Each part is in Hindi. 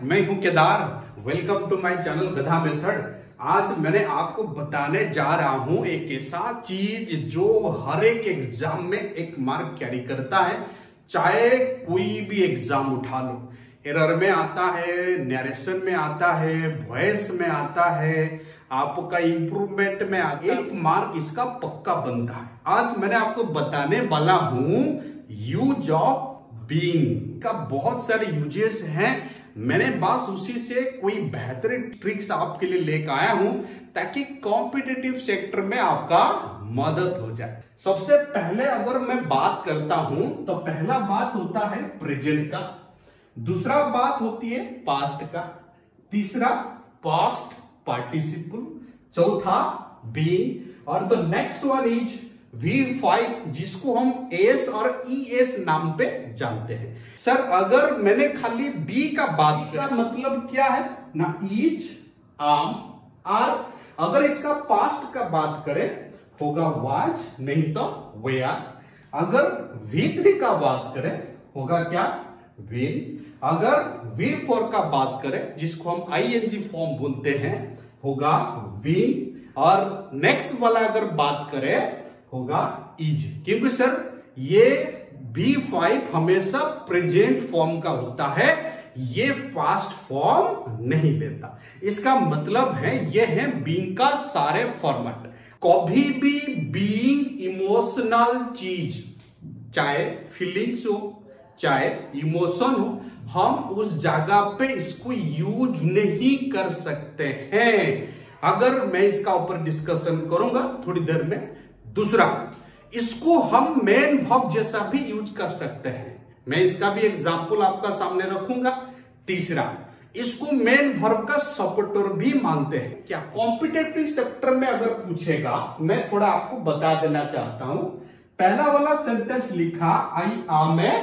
मैं हूं Kedar. Welcome to my channel गधा मेथड। आज मैंने आपको बताने जा रहा हूं एक ऐसा चीज जो हर एक एग्जाम में एक मार्क कैरी करता है। चाहे कोई भी एग्जाम उठा लो, एरर में आता है, नरेशन में आता है, वॉइस में आता है, आपका इंप्रूवमेंट में आता है, एक मार्क इसका पक्का बनता है। आज मैंने आपको बताने वाला हूं यूज ऑफ बीइंग का बहुत सारे यूजेस हैं। मैंने बस उसी से कोई बेहतरीन ट्रिक्स आपके लिए लेकर आया हूं ताकि कॉम्पिटिटिव सेक्टर में आपका मदद हो जाए। सबसे पहले अगर मैं बात करता हूं तो पहला बात होता है प्रेजेंट का, दूसरा बात होती है पास्ट का, तीसरा पास्ट पार्टिसिपल, चौथा बीइंग और the next one is V5 जिसको हम एस और ES नाम पे जानते हैं। सर अगर मैंने खाली बी का बात किया मतलब क्या है ना, इज, आम, आर। अगर इसका पास्ट का बात करें होगा वाज, नहीं तो वेयर। अगर V3 का बात करें होगा क्या, विल। अगर V4 का बात करें जिसको हम ING फॉर्म बोलते हैं होगा विल। और नेक्स्ट वाला अगर बात करें होगा इज, क्योंकि सर ये B5 हमेशा प्रेजेंट फॉर्म का होता है, ये पास्ट फॉर्म नहीं लेता। इसका मतलब है ये है बीइंग का सारे फॉर्मेट। कभी भी बीइंग इमोशनल चीज, चाहे फीलिंग्स हो चाहे इमोशन हो, हम उस जगह पे इसको यूज नहीं कर सकते हैं। अगर मैं इसका ऊपर डिस्कशन करूंगा थोड़ी देर में। दूसरा, इसको हम मेन वर्ब जैसा भी यूज कर सकते हैं, मैं इसका भी एग्जांपल आपका सामने रखूंगा। तीसरा, इसको मेन वर्ब का सपोर्टर भी मानते हैं। क्या कॉम्पिटिटिव सेक्टर में अगर पूछेगा, मैं थोड़ा आपको बता देना चाहता हूं। पहला वाला सेंटेंस लिखा आई एम ए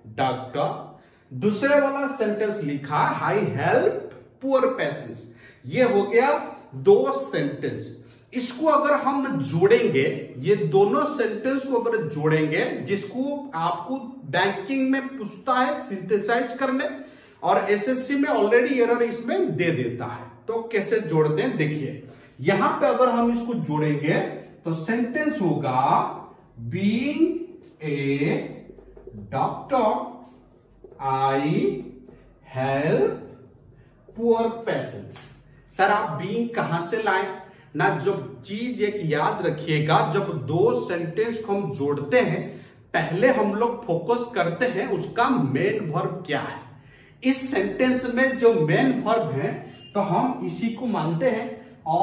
डॉक्टर, दूसरे वाला सेंटेंस लिखा आई हेल्प पुअर पेशेंट्स। ये हो गया दो सेंटेंस। इसको अगर हम जोड़ेंगे, ये दोनों सेंटेंस को अगर जोड़ेंगे, जिसको आपको बैंकिंग में पूछता है सिंथेसाइज करने और एसएससी में ऑलरेडी एरर इसमें दे देता है, तो कैसे जोड़ते हैं देखिए। यहां पे अगर हम इसको जोड़ेंगे तो सेंटेंस होगा being a doctor I help poor patients. Sir आप बीइंग कहां से लाए ना, जब चीज एक याद रखिएगा, जब दो सेंटेंस को हम जोड़ते हैं पहले हम लोग फोकस करते हैं उसका मेन वर्ब क्या है। इस सेंटेंस में जो मेन वर्ब है तो हम इसी को मानते हैं,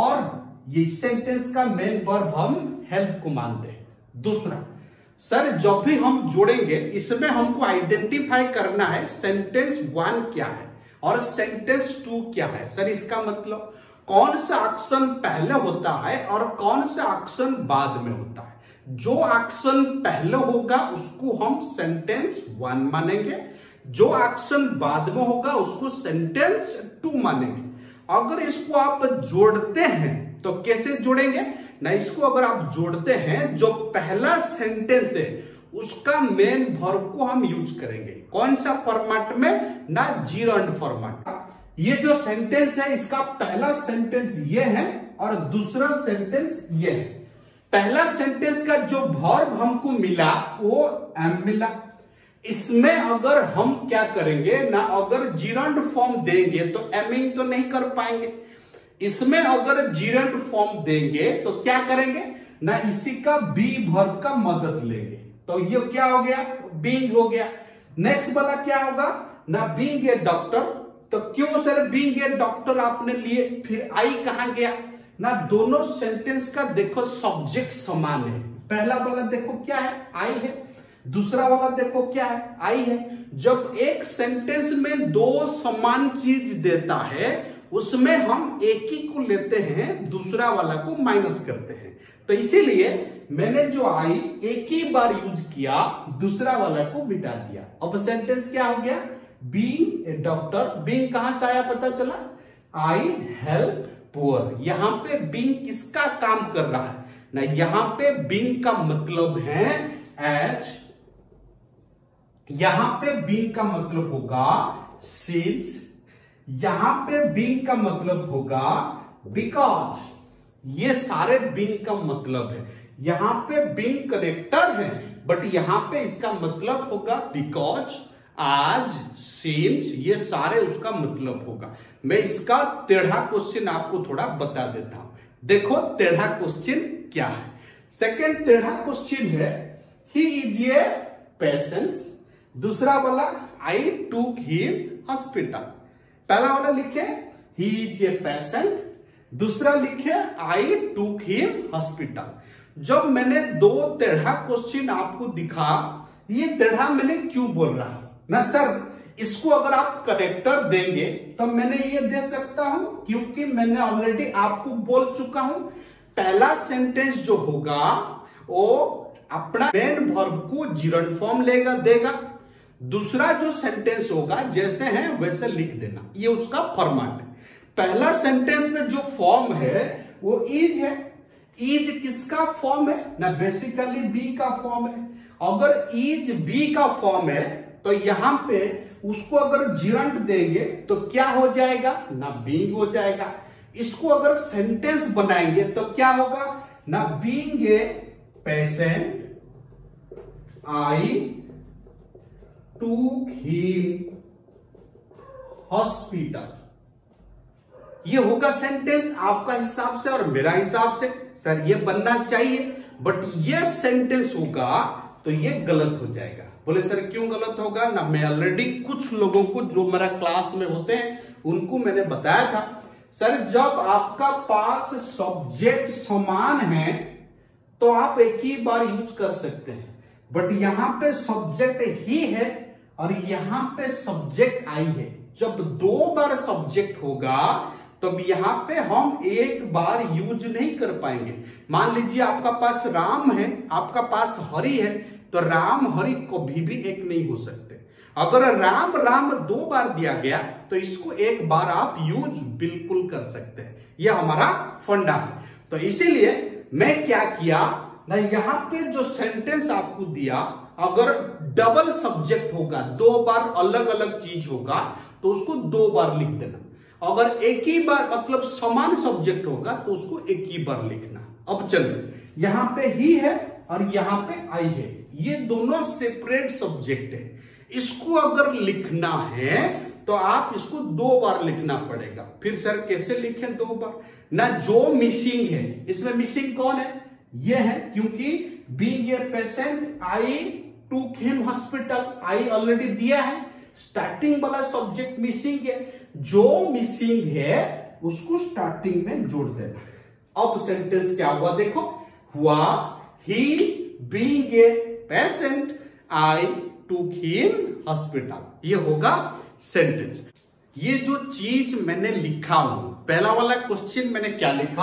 और ये सेंटेंस का मेन वर्ब हम हेल्प को मानते हैं। दूसरा, सर जब भी हम जोड़ेंगे इसमें हमको आइडेंटिफाई करना है सेंटेंस 1 क्या है और सेंटेंस 2 क्या है। सर इसका मतलब कौन सा एक्शन पहले होता है और कौन सा एक्शन बाद में होता है। जो एक्शन पहले होगा उसको हम सेंटेंस 1 मानेंगे, जो एक्शन बाद में होगा उसको सेंटेंस 2 मानेंगे। अगर इसको आप जोड़ते हैं तो कैसे जोड़ेंगे ना, इसको अगर आप जोड़ते हैं जो पहला सेंटेंस है उसका मेन वर्ब को हम यूज करेंगे। कौन सा फॉर्मेट में ना, जीरो एंड फॉर्मेट। ये जो सेंटेंस है इसका पहला सेंटेंस ये है और दूसरा सेंटेंस ये है। पहला सेंटेंस का जो वर्ब हमको मिला वो एम मिला। इसमें अगर हम क्या करेंगे ना, अगर जीरोंड फॉर्म देंगे तो एमिंग तो नहीं कर पाएंगे। इसमें अगर जीरोंड फॉर्म देंगे तो क्या करेंगे ना, इसी का बी वर्ब का मदद लेंगे, तो ये क्या हो गया, बीइंग हो गया। नेक्स्ट वाला क्या होगा ना, बीइंग ए डॉक्टर। तो क्यों सर बीइंग ए डॉक्टर आपने लिए, फिर आई कहां गया ना, दोनों सेंटेंस का देखो सब्जेक्ट समान है। पहला वाला देखो क्या है, आई है, दूसरा वाला देखो क्या है, आई है। जब एक सेंटेंस में दो समान चीज देता है उसमें हम एक ही को लेते हैं, दूसरा वाला को माइनस करते हैं। तो इसीलिए मैंने जो आई एक ही बार यूज किया, दूसरा वाला को मिटा दिया। अब सेंटेंस क्या हो गया, बीइंग ए डॉक्टर। बीइंग कहां से आया पता चला, आई हेल्प पुअर। यहां पे बीइंग किसका काम कर रहा है ना, यहां पे बीइंग का मतलब है एज। यहां पे बीइंग का मतलब होगा सिंस। यहां पे बीइंग का मतलब होगा बिकॉज, ये सारे बीइंग का मतलब है। यहां पे बीइंग कनेक्टर है, बट यहां पे इसका मतलब होगा बिकॉज, आज, सीम्स, ये सारे उसका मतलब होगा। मैं इसका टेढ़ा क्वेश्चन आपको थोड़ा बता देता हूं। देखो टेढ़ा क्वेश्चन क्या है। सेकंड टेढ़ा क्वेश्चन है ही इज ए पेशेंट। दूसरा वाला आई टूक हिम हॉस्पिटल। पहला वाला लिखे ही इज ए पेशेंट, दूसरा लिखे आई टूक हिम हॉस्पिटल। जब मैंने दो टेढ़ा क्वेश्चन आपको दिखा, ये टेढ़ा मैंने क्यों बोल रहा ना सर, इसको अगर आप कनेक्टर देंगे तो मैंने ये दे सकता हूं, क्योंकि मैंने ऑलरेडी आपको बोल चुका हूं पहला सेंटेंस जो होगा वो अपना मेन वर्ब को जिरंड फॉर्म देगा। दूसरा जो सेंटेंस होगा जैसे है वैसे लिख देना, ये उसका फॉर्मेट है। पहला सेंटेंस में जो फॉर्म है वो इज है। इज किसका फॉर्म है ना, बेसिकली बी का फॉर्म है। अगर इज बी का फॉर्म है तो यहां पे उसको अगर जिरंट देंगे तो क्या हो जाएगा ना, बीइंग हो जाएगा। इसको अगर सेंटेंस बनाएंगे तो क्या होगा ना, बीइंग ए पेशेंट आई टूक हिम हॉस्पिटल। ये होगा सेंटेंस आपका हिसाब से और मेरा हिसाब से। सर ये बनना चाहिए, बट ये सेंटेंस होगा तो ये गलत हो जाएगा। बोले सर क्यों गलत होगा ना, मैं ऑलरेडी कुछ लोगों को जो मेरा क्लास में होते हैं उनको मैंने बताया था, सर जब आपका पास सब्जेक्ट समान है तो आप एक ही बार यूज कर सकते हैं, बट यहां पे सब्जेक्ट ही है और यहां पे सब्जेक्ट आई है। जब दो बार सब्जेक्ट होगा तब यहां पे हम एक बार यूज नहीं कर पाएंगे। मान लीजिए आपका पास राम है, आपका पास हरि है, तो राम हरि कभी भी एक नहीं हो सकते। अगर राम राम दो बार दिया गया तो इसको एक बार आप यूज बिल्कुल कर सकते हैं। यह हमारा फंडा है। तो इसीलिए मैं क्या किया ना, यहां पे जो सेंटेंस आपको दिया अगर डबल सब्जेक्ट होगा, दो बार अलग अलग चीज होगा तो उसको दो बार लिख देना। अगर एक ही बार मतलब समान सब्जेक्ट होगा तो उसको एक ही बार लिखना। अब चलिए, यहां पे ही है और यहां पे आई है, ये दोनों सेपरेट सब्जेक्ट है। इसको अगर लिखना है तो आप इसको दो बार लिखना पड़ेगा। फिर सर कैसे लिखें दो बार ना, जो मिसिंग है इसमें मिसिंग कौन है, ये है, क्योंकि बीइंग ए पेशेंट आई टूक हिम हॉस्पिटल, आई ऑलरेडी दिया है, स्टार्टिंग वाला सब्जेक्ट मिसिंग है, जो मिसिंग है उसको स्टार्टिंग में जोड़ देना। अब सेंटेंस क्या हुआ देखो, हुआ ही बीइंग ए पेशेंट आई टूक हिम हॉस्पिटल, ये होगा सेंटेंस। ये जो चीज मैंने लिखा हूं, पहला वाला क्वेश्चन मैंने क्या लिखा,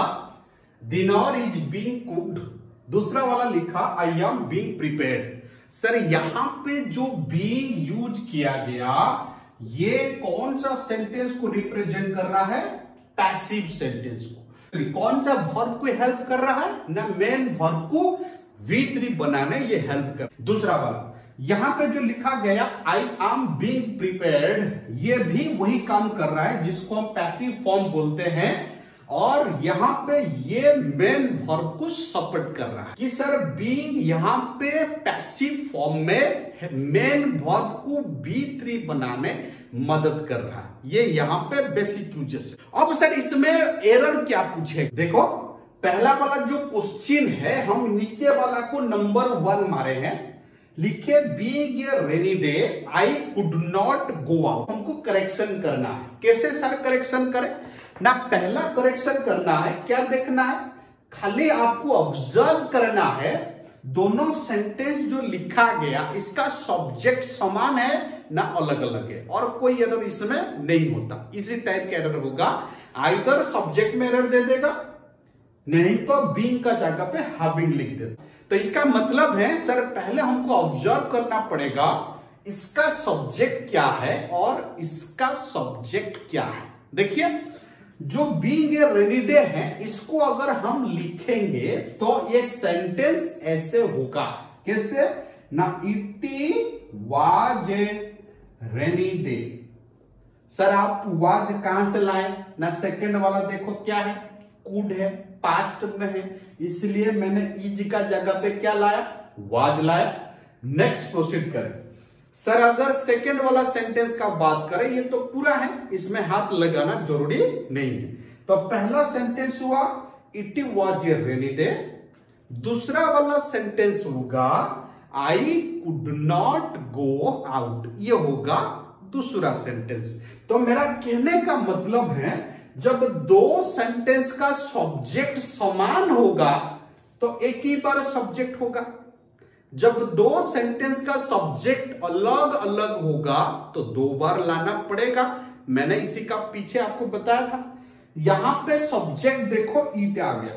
डिनर इज बीइंग कुक्ड, दूसरा वाला लिखा I am being prepared. Sir यहां पे जो बीइंग यूज किया गया ये कौन सा सेंटेंस को रिप्रेजेंट कर रहा है, पैसिव सेंटेंस को। कौन सा वर्ब को हेल्प कर रहा है ना, मेन वर्ब को V3 बनाने ये हेल्प कर। दूसरा वाला यहां पे जो लिखा गया आई एम बीइंग प्रिपेयर्ड, ये भी वही काम कर रहा है जिसको हम पैसिव फॉर्म बोलते हैं, और यहां पे ये मेन वर्ब को सपोर्ट कर रहा है कि सर बीइंग यहां पे पैसिव फॉर्म में मेन वर्ब को V3 बनाने मदद कर रहा है। ये यहां पे बेसिक यूजेस। अब सर इसमें एरर क्या पूछे, देखो पहला वाला जो क्वेश्चन है हम नीचे वाला को नंबर 1 मारे हैं, लिखे being a rainy day I could not go out. हमको करेक्शन करना है, कैसे सर करेक्शन करें ना, पहला करेक्शन करना है, क्या देखना है, खाली आपको ऑब्जर्व करना है दोनों सेंटेंस जो लिखा गया इसका सब्जेक्ट समान है ना अलग अलग है, और कोई एरर इसमें नहीं होता। इसी टाइप का एरर होगा, आइदर सब्जेक्ट में एरर दे देगा, नहीं तो बीइंग का जगह पे हैविंग लिख देता। तो इसका मतलब है सर पहले हमको ऑब्जर्व करना पड़ेगा इसका सब्जेक्ट क्या है और इसका सब्जेक्ट क्या है। देखिए जो बीइंग ए रेनी डे है इसको अगर हम लिखेंगे तो ये सेंटेंस ऐसे होगा, कैसे ना, it was a rainy day. Sir आप वाज कहां से लाए ना, सेकंड वाला देखो क्या है, कुड है, पास्ट में है, इसलिए मैंने इज का जगह पे क्या लाया, वाज लाया। नेक्स्ट प्रोसीड करें। सर अगर सेकंड वाला सेंटेंस का बात करें, ये तो पूरा है, इसमें हाथ लगाना जरूरी नहीं है। तो पहला सेंटेंस हुआ it was a rainy day, दूसरा वाला सेंटेंस होगा I could not go out, ये होगा दूसरा सेंटेंस। तो मेरा कहने का मतलब है जब दो सेंटेंस का सब्जेक्ट समान होगा तो एक ही बार सब्जेक्ट होगा, जब दो सेंटेंस का सब्जेक्ट अलग अलग होगा तो दो बार लाना पड़ेगा। मैंने इसी का पीछे आपको बताया था। यहां पे सब्जेक्ट देखो ईट आ गया,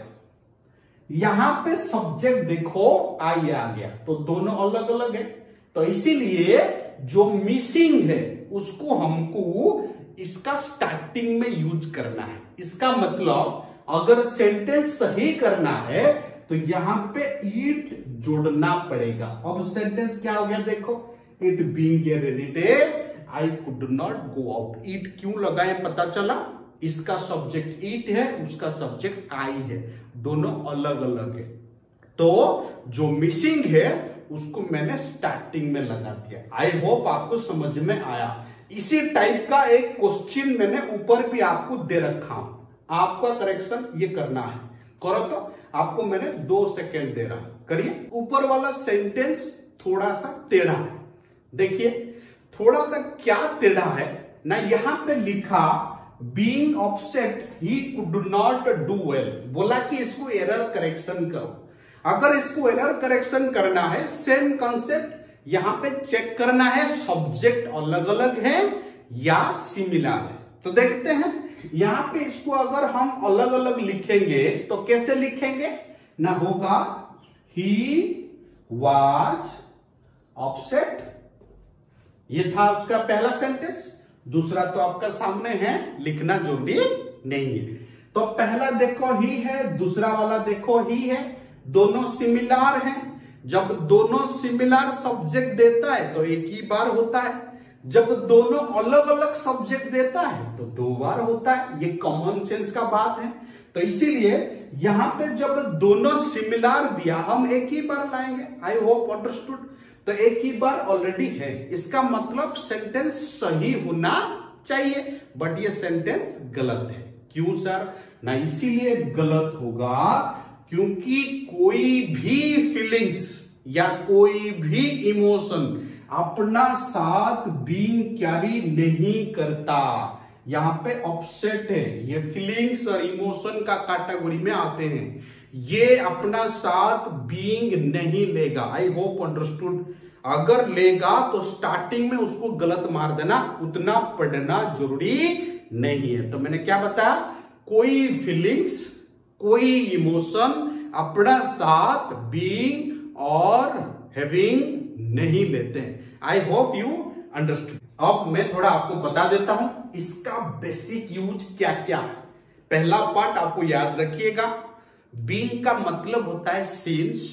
यहां पे सब्जेक्ट देखो आई आ गया, तो दोनों अलग अलग है। तो इसीलिए जो मिसिंग है उसको हमको इसका स्टार्टिंग में यूज करना है। इसका मतलब अगर सेंटेंस सही करना है तो यहां पे ईट जोड़ना पड़ेगा। अब सेंटेंस क्या हो गया देखो, it being a rainy day I could not go out. It क्यों लगाए पता चला, इसका सब्जेक्ट ईट है, उसका सब्जेक्ट आई है, दोनों अलग अलग है। तो जो मिसिंग है उसको मैंने स्टार्टिंग में लगा दिया। आई होप आपको समझ में आया। इसी टाइप का एक क्वेश्चन मैंने ऊपर भी आपको दे रखा हूं, आपका करेक्शन ये करना है, करो। तो आपको मैंने 2 सेकेंड दे रहा हूं, करिए। ऊपर वाला सेंटेंस थोड़ा सा टेढ़ा है, देखिए थोड़ा सा क्या टेढ़ा है ना। यहां पे लिखा being upset he could not do well, बोला कि इसको एरर करेक्शन करो। अगर इसको एरर करेक्शन करना है, सेम कॉन्सेप्ट यहां पे चेक करना है सब्जेक्ट अलग अलग है या सिमिलर है। तो देखते हैं यहां पे इसको अगर हम अलग अलग लिखेंगे तो कैसे लिखेंगे ना, होगा ही वाज अपसेट, ये था उसका पहला सेंटेंस। दूसरा तो आपका सामने है, लिखना जरूरी नहीं है। तो पहला देखो ही है, दूसरा वाला देखो ही है, दोनों सिमिलर हैं। जब दोनों सिमिलर सब्जेक्ट देता है तो एक ही बार होता है, जब दोनों अलग अलग सब्जेक्ट देता है तो 2 बार होता है। ये कॉमन सेंस का बात है। तो इसीलिए यहां पे जब दोनों सिमिलर दिया हम एक ही बार लाएंगे। I hope understood. तो एक ही बार ऑलरेडी है, इसका मतलब सेंटेंस सही होना चाहिए, बट ये सेंटेंस गलत है। क्यों सर ना, इसीलिए गलत होगा क्योंकि कोई भी फीलिंग्स या कोई भी इमोशन अपना साथ बीइंग कैरी नहीं करता। यहां पे अपसेट है, ये फीलिंग्स और इमोशन का कैटेगरी में आते हैं, ये अपना साथ बीइंग नहीं लेगा। I hope understood. अगर लेगा तो स्टार्टिंग में उसको गलत मार देना, उतना पढ़ना जरूरी नहीं है। तो मैंने क्या बताया, कोई फीलिंग्स कोई इमोशन अपना साथ बीइंग और हैविंग नहीं लेते हैं। I hope you understood. अब मैं थोड़ा आपको बता देता हूं इसका बेसिक यूज क्या क्या है। पहला पार्ट आपको याद रखिएगा, बीइंग का मतलब होता है सिंस,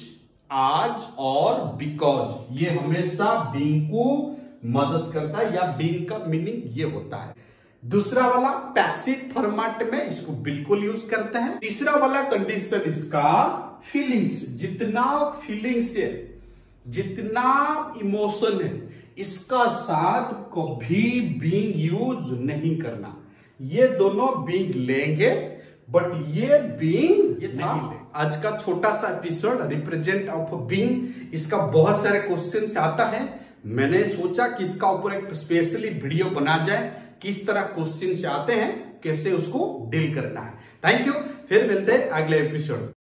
आज और बिकॉज। ये हमेशा बीइंग को मदद करता है, या बीइंग का मीनिंग ये होता है। दूसरा वाला पैसिव फॉर्मेट में इसको बिल्कुल यूज करते हैं। तीसरा वाला कंडीशन इसका फीलिंग्स, जितना फीलिंग्स है, जितना इमोशन है, इसका साथ कभी बीइंग यूज नहीं करना। ये दोनों बीइंग लेंगे बट ये बीइंग नहीं लेंगे। आज का छोटा सा एपिसोड रिप्रेजेंट ऑफ बीइंग, इसका बहुत सारे क्वेश्चन आता है। मैंने सोचा कि इसका ऊपर एक स्पेशली वीडियो बना जाए, किस तरह क्वेश्चन आते हैं, कैसे उसको डील करना है। थैंक यू, फिर मिलते हैं अगले एपिसोड।